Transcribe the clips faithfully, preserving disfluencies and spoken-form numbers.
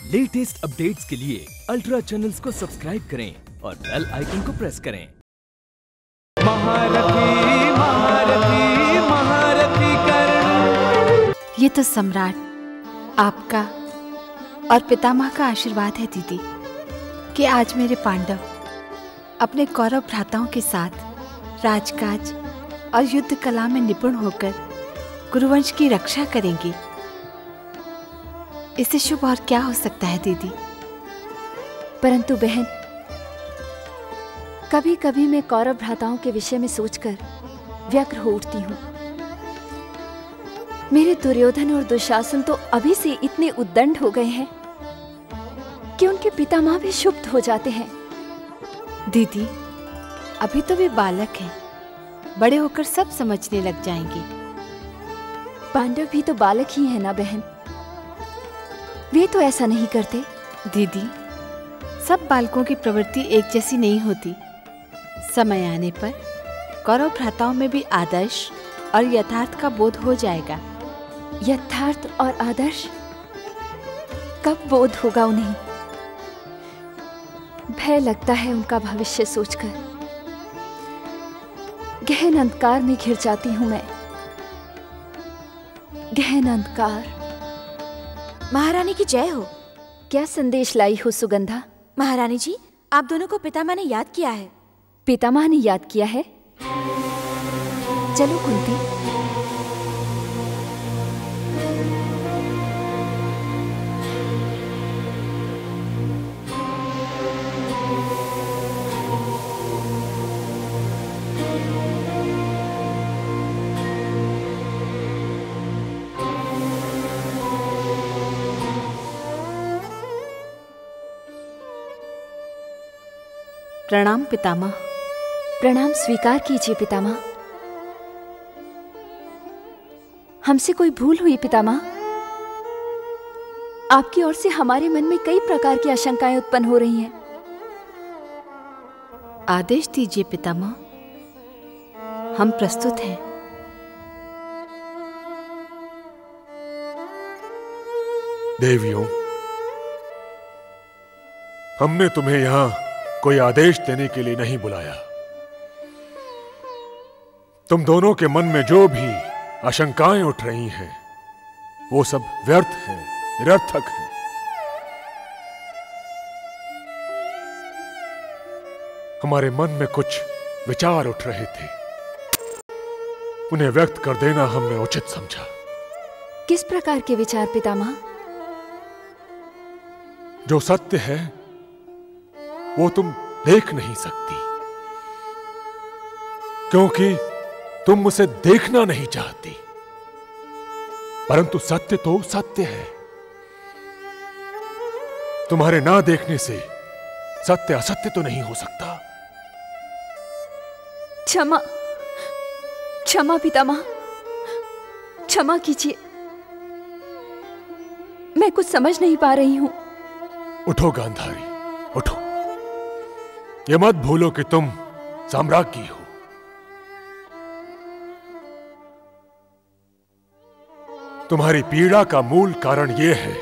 Latest updates के लिए ultra channels को सब्सक्राइब करें और बेल आइकन को प्रेस करें। महारथी महारथी महारथी कर्ण। ये तो सम्राट आपका और पितामह का आशीर्वाद है दीदी कि आज मेरे पांडव अपने कौरव भ्राताओं के साथ राजकाज और युद्ध कला में निपुण होकर गुरुवंश की रक्षा करेंगे। इससे शुभ और क्या हो सकता है दीदी। परंतु बहन, कभी कभी मैं कौरव भ्राताओं के विषय में सोचकर व्यग्र हो उठती हूँ। मेरे दुर्योधन और दुशासन तो अभी से इतने उद्दंड हो गए हैं कि उनके पितामह भी क्षुब्ध हो जाते हैं। दीदी, अभी तो वे बालक हैं, बड़े होकर सब समझने लग जाएंगे। पांडव भी तो बालक ही है ना बहन, वे तो ऐसा नहीं करते। दीदी, सब बालकों की प्रवृत्ति एक जैसी नहीं होती। समय आने पर कौरव भ्राताओं में भी आदर्श और यथार्थ का बोध हो जाएगा। यथार्थ और आदर्श कब बोध होगा उन्हें? भय लगता है उनका भविष्य सोचकर। गहन अंधकार में घिर जाती हूं मैं, गहन अंधकार। महारानी की जय हो। क्या संदेश लाई हो सुगंधा? महारानी जी, आप दोनों को पितामह ने याद किया है। पितामह ने याद किया है? चलो कुंती। प्रणाम पितामह। प्रणाम स्वीकार कीजिए पितामह। हमसे कोई भूल हुई पितामह? आपकी ओर से हमारे मन में कई प्रकार की आशंकाएं उत्पन्न हो रही हैं। आदेश दीजिए पितामह, हम प्रस्तुत हैं। देवियों, हमने तुम्हें यहां कोई आदेश देने के लिए नहीं बुलाया। तुम दोनों के मन में जो भी आशंकाएं उठ रही हैं, वो सब व्यर्थ हैं, निरर्थक हैं। हमारे मन में कुछ विचार उठ रहे थे, उन्हें व्यक्त कर देना हमने उचित समझा। किस प्रकार के विचार पितामह? जो सत्य है वो तुम देख नहीं सकती, क्योंकि तुम उसे देखना नहीं चाहती। परंतु सत्य तो सत्य है। तुम्हारे ना देखने से सत्य असत्य तो नहीं हो सकता। क्षमा, क्षमा पितामह, क्षमा कीजिए। मैं कुछ समझ नहीं पा रही हूं। उठो गांधारी, उठो। ये मत भूलो कि तुम साम्राज्ञी हो। तुम्हारी पीड़ा का मूल कारण यह है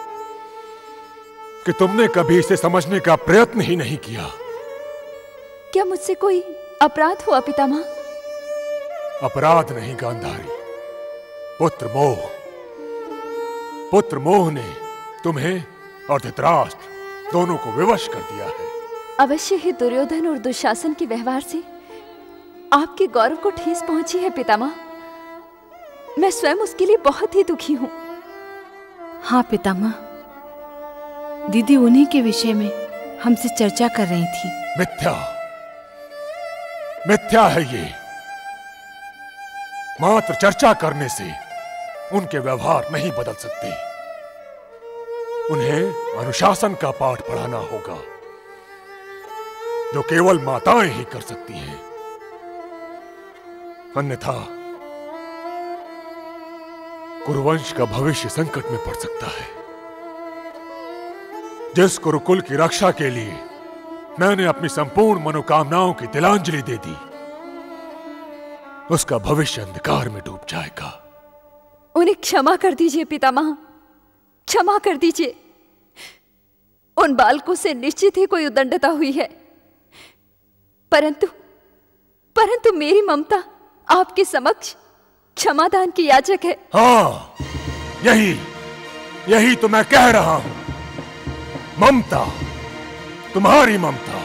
कि तुमने कभी इसे समझने का प्रयत्न ही नहीं किया। क्या मुझसे कोई अपराध हुआ पितामह? अपराध नहीं गांधारी, पुत्र मोह। पुत्र मोह ने तुम्हें और धृतराष्ट्र दोनों को विवश कर दिया है। अवश्य ही दुर्योधन और दुशासन के व्यवहार से आपके गौरव को ठेस पहुंची है पितामह। मैं स्वयं उसके लिए बहुत ही दुखी हूं। हाँ पितामह, दीदी उन्हीं के विषय में हमसे चर्चा कर रही थी। मिथ्या, मिथ्या है ये। मात्र चर्चा करने से उनके व्यवहार नहीं बदल सकते। उन्हें अनुशासन का पाठ पढ़ाना होगा, जो केवल माताएं ही कर सकती हैं। अन्यथा कुरुवंश का भविष्य संकट में पड़ सकता है। जिस कुरुकुल की रक्षा के लिए मैंने अपनी संपूर्ण मनोकामनाओं की तिलांजलि दे दी, उसका भविष्य अंधकार में डूब जाएगा। उन्हें क्षमा कर दीजिए पितामह, क्षमा कर दीजिए। उन बालकों से निश्चित ही कोई उदंडता हुई है, परंतु परंतु मेरी ममता आपके समक्ष क्षमादान की याचक है। हाँ, यही यही तो मैं कह रहा हूं। ममता, तुम्हारी ममता।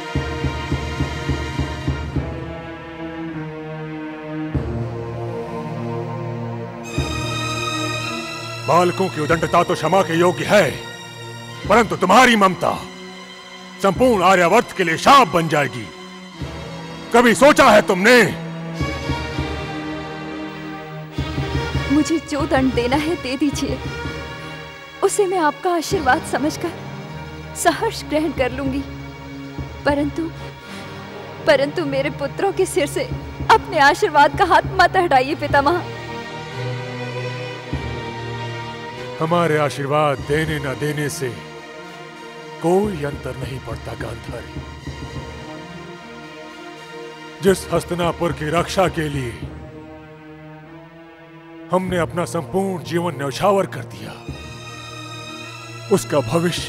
बालकों की उदंडता तो क्षमा के योग्य है, परंतु तुम्हारी ममता संपूर्ण आर्यावर्त के लिए शाप बन जाएगी। कभी सोचा है तुमने? मुझे जो दंड देना है दे दीजिए, उसे मैं आपका आशीर्वाद समझकर सहर्ष ग्रहण कर लूंगी, परंतु परंतु मेरे पुत्रों के सिर से अपने आशीर्वाद का हाथ मत हटाइए पितामह। हमारे आशीर्वाद देने न देने से कोई अंतर नहीं पड़ता गांधारी। जिस हस्तिनापुर की रक्षा के लिए हमने अपना संपूर्ण जीवन न्यौछावर कर दिया, उसका भविष्य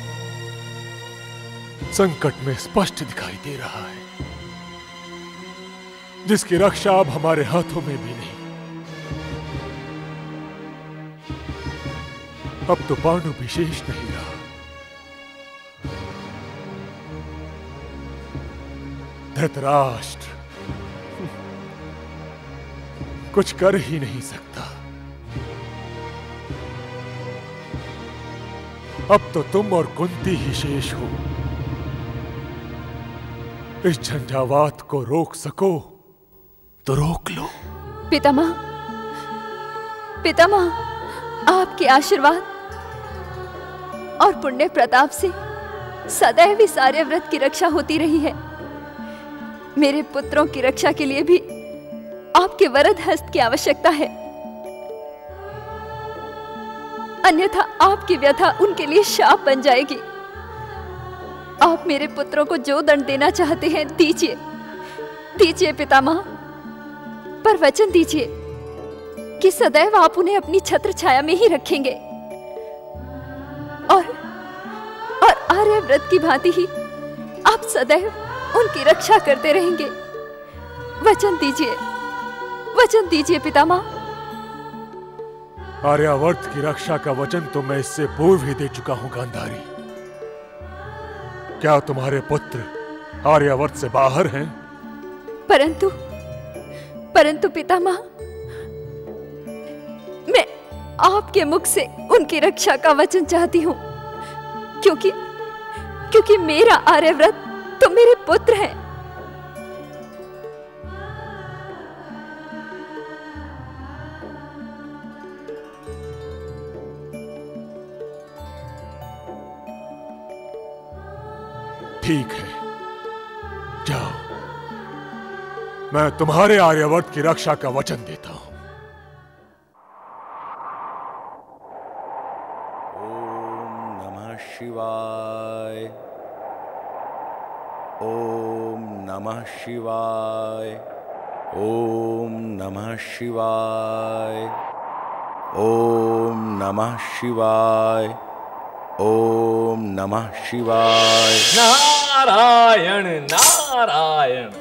संकट में स्पष्ट दिखाई दे रहा है, जिसकी रक्षा अब हमारे हाथों में भी नहीं। अब तो पांडु विशेष नहीं रहा। धृतराष्ट्र कुछ कर ही नहीं सकता। अब तो तुम और कुंती ही शेष हो। इस झंझावात को रोक सको तो रोक लो। पितामह, पितामह, आपके आशीर्वाद और पुण्य प्रताप से सदैव इस आर्याव्रत की रक्षा होती रही है। मेरे पुत्रों की रक्षा के लिए भी आपके वरद हस्त की आवश्यकता है, अन्यथा आपकी व्यथा उनके लिए शाप बन जाएगी। आप मेरे पुत्रों को जो दंड देना चाहते हैं दीजिए, दीजिए पितामह, पर वचन दीजिए कि सदैव आप उन्हें अपनी छत्र छाया में ही रखेंगे और और आर्याव्रत की भांति ही आप सदैव उनकी रक्षा करते रहेंगे। वचन दीजिए, वचन दीजिए पितामह। आर्यावर्त की रक्षा का वचन तो मैं इससे पूर्व ही दे चुका हूं गांधारी। क्या तुम्हारे पुत्र आर्यावर्त से बाहर हैं? परंतु परंतु पितामह, मैं आपके मुख से उनकी रक्षा का वचन चाहती हूं, क्योंकि क्योंकि मेरा आर्याव्रत तो मेरे पुत्र हैं। ठीक है, जाओ, मैं तुम्हारे आर्यावर्त की रक्षा का वचन देता हूं। ओम नमः शिवाय, ओम नमः शिवाय, ओम नमः शिवाय, ओम नमः शिवाय, ओम नमः शिवाय। नारायण नारायण।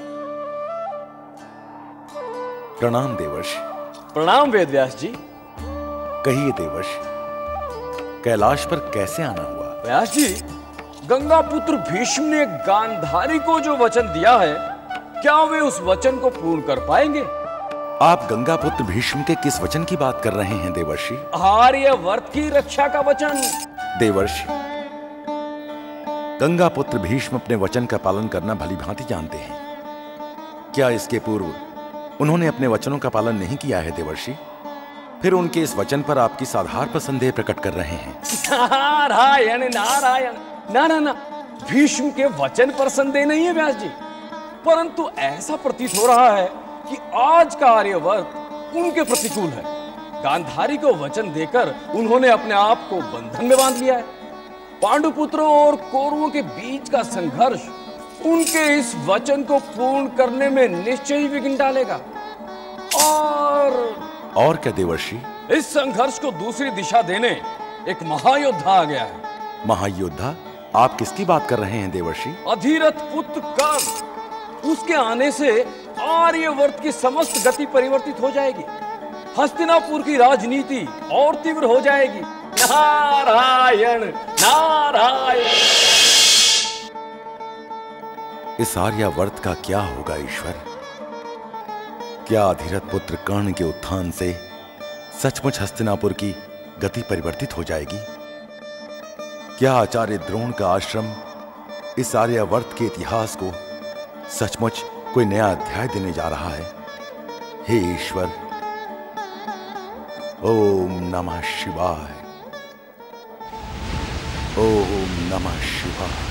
प्रणाम देवर्षि। प्रणाम वेदव्यास जी। कहिए देवर्षि, कैलाश पर कैसे आना हुआ? व्यास जी, गंगा पुत्र भीष्म ने गांधारी को जो वचन दिया है, क्या वे उस वचन को पूर्ण कर पाएंगे? आप गंगा पुत्र भीष्म के किस वचन की बात कर रहे हैं देवर्षि? आर्यावर्त की रक्षा का वचन। देवर्षि, गंगा पुत्र भीष्म अपने वचन का पालन करना भली भांति जानते हैं। क्या इसके पूर्व उन्होंने अपने वचनों का पालन नहीं किया है देवर्षि? फिर उनके इस वचन पर आपकी साधार पर संदेह प्रकट कर रहे हैं। नारायण नारायण। ना ना ना, भीष्म के वचन पर संदेह नहीं है व्यास जी, परंतु ऐसा प्रतीत हो रहा है कि आज का आर्यावर्त उनके प्रतिकूल है। गांधारी को वचन देकर उन्होंने अपने आप को बंधन में बांध लिया है। पांडुपुत्रों और कौरवों के बीच का संघर्ष उनके इस वचन को पूर्ण करने में निश्चय ही विघ्न डालेगा। और और क्या देवर्षि? इस संघर्ष को दूसरी दिशा देने एक महायोद्धा आ गया है। महायोद्धा? आप किसकी बात कर रहे हैं देवर्षि? अधीरथ पुत्र कर्ण, उसके आने से आर्यवर्त की समस्त गति परिवर्तित हो जाएगी। हस्तिनापुर की राजनीति और तीव्र हो जाएगी। नारायण नारायण। इस आर्यावर्त का क्या होगा ईश्वर? क्या अधीरथ पुत्र कर्ण के उत्थान से सचमुच हस्तिनापुर की गति परिवर्तित हो जाएगी? क्या आचार्य द्रोण का आश्रम इस आर्यावर्त के इतिहास को सचमुच कोई नया अध्याय देने जा रहा है? हे ईश्वर, ओम नमः शिवाय, ओम नमः शिवाय।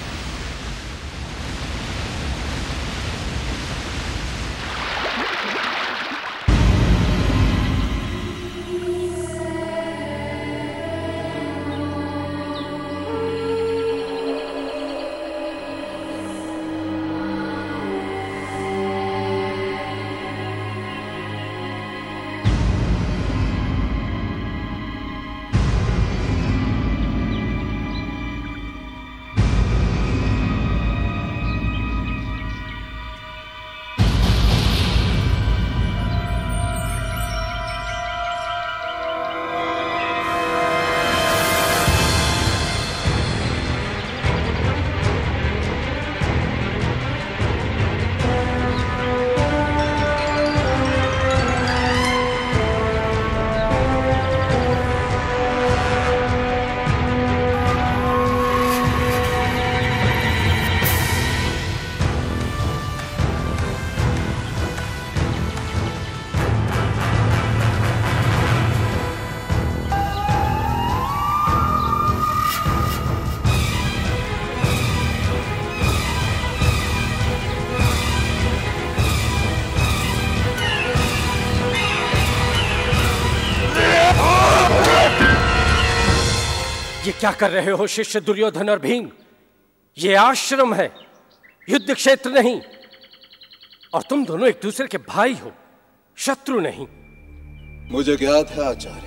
ये क्या कर रहे हो शिष्य दुर्योधन और भीम? ये आश्रम है, युद्ध क्षेत्र नहीं। और तुम दोनों एक दूसरे के भाई हो, शत्रु नहीं। मुझे ज्ञात है आचार्य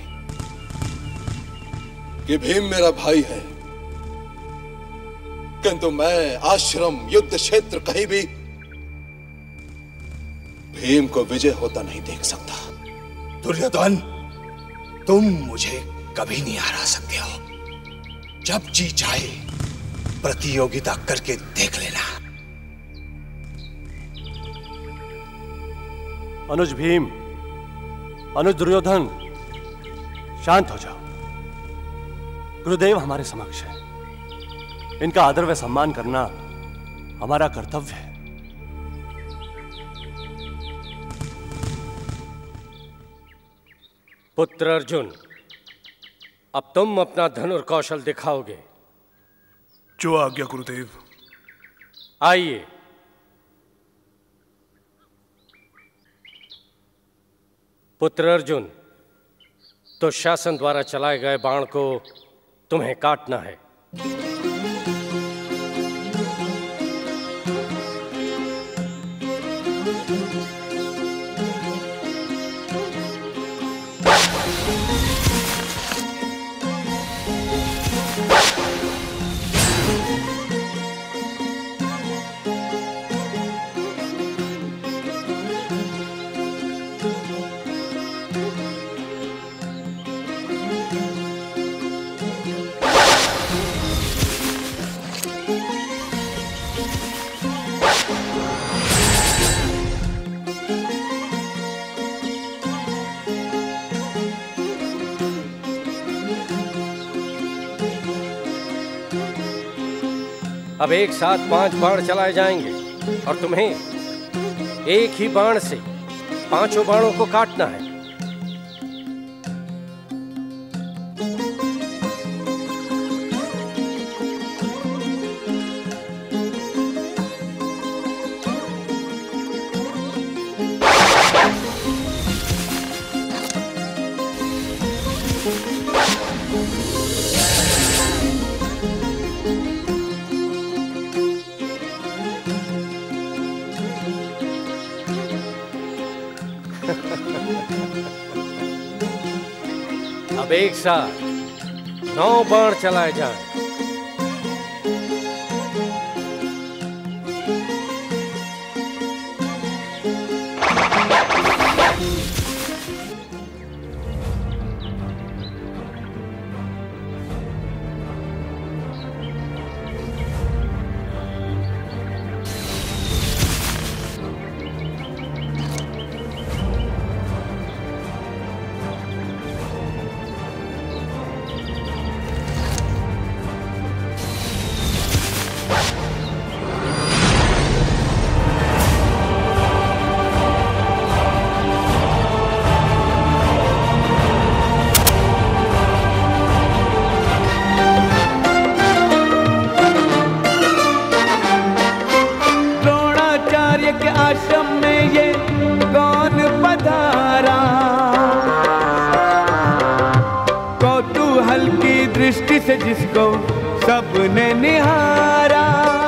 कि भीम मेरा भाई है, किंतु मैं आश्रम युद्ध क्षेत्र कहीं भी भीम को विजय होता नहीं देख सकता। दुर्योधन, तुम मुझे कभी नहीं हरा सकते हो। जब जी चाहे प्रतियोगिता करके देख लेना। अनुज भीम, अनुज दुर्योधन, शांत हो जाओ। गुरुदेव हमारे समक्ष है, इनका आदर व सम्मान करना हमारा कर्तव्य है। पुत्र अर्जुन, अब तुम अपना धनुर कौशल दिखाओगे। जो आज्ञा गुरुदेव। आइए। पुत्र अर्जुन, दुशासन द्वारा चलाए गए बाण को तुम्हें काटना है। अब एक साथ पांच बाण चलाए जाएंगे और तुम्हें एक ही बाण से पांचों बाणों को काटना है। अब एक साथ नौ बाण चलाए जाएं। दृष्टि से जिसको सबने निहारा,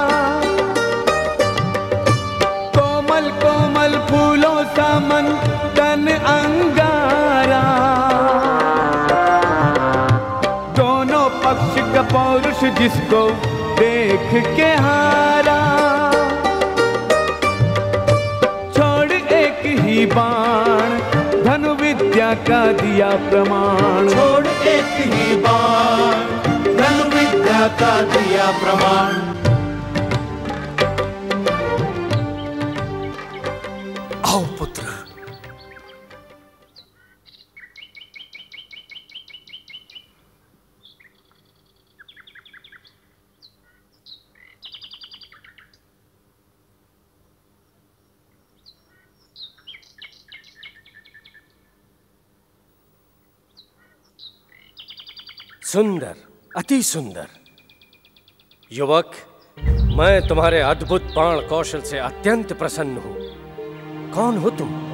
कोमल कोमल फूलों सा मन तन अंगारा, दोनों पक्ष का पौरुष जिसको देख के हारा, छोड़ एक ही बाण धनु विद्या का दिया प्रमाण, छोड़ एक ही बाण धनु विद्या का दिया प्रमाण। आओ पुत्र। सुंदर, अति सुंदर। युवक, मैं तुम्हारे अद्भुत बाण कौशल से अत्यंत प्रसन्न हूं। कौन हो तुम?